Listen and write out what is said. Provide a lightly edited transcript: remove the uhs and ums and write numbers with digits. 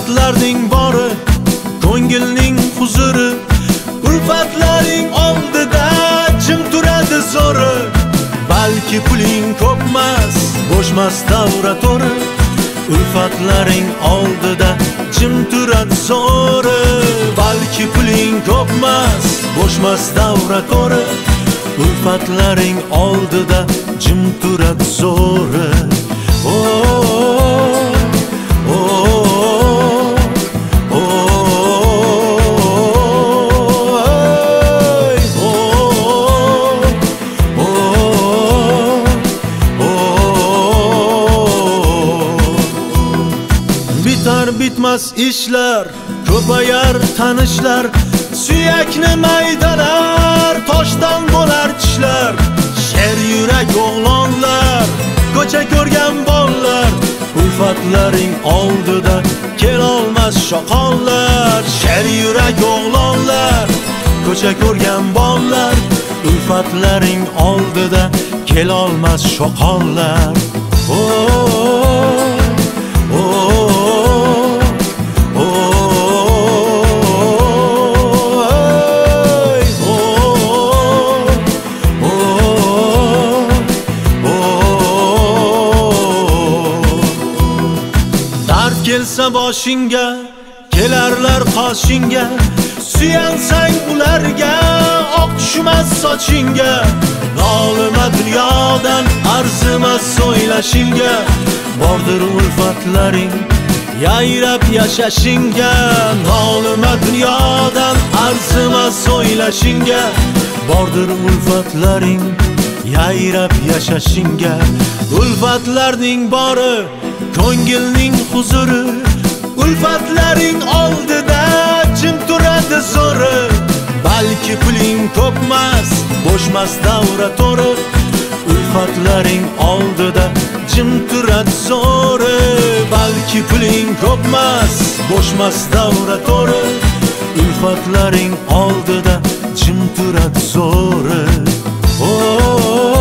ulfatlarning bori, ko'ngilning huzuri, ulfatlaring oldida jim turadi zo'ri. Balki puling ko'pmas, bo'shmas davra to'ri, ulfatlaring oldida jim turadi zo'ri. Balki puling ko'pmas, bo'shmas davra to'ri, ulfatlaring oldida jim turadi zo'ri. Bitar bitmas ishlar, ko'payar tanishlar, suyakni maydalar, toshdan bo'lar tishlar. Sher yurak o'g'lonlar, ko'cha ko'rgan bollar, ulfatlaring oldida kelolmas shoqollar. Sher yurak o'g'lonlar, ko'cha ko'rgan bollar, ulfatlaring oldida kelolmas shoqollar. Kelsa boshingga, kelarlar qoshingga, suyansang ularga, oq tushmas sochingga. Nolima dunyodan, arzimas so'ylashingga, bordir ulfatlaring yayrab yashashingga. Nolima dunyodan, arzimas so'ylashingga, bordir ulfatlaring yayrab yashashingga. Ulfatlarning bori, ko'ngilning huzuri, ulfatlaring oldida jim turadi zo'ri. Balki puling ko'pmas, bo'shmas davra to'ri, ulfatlaring oldida jim turadi zo'ri. Balki puling ko'pmas, bo'shmas davra to'ri, ulfatlaring oldida jim turadi zo'ri.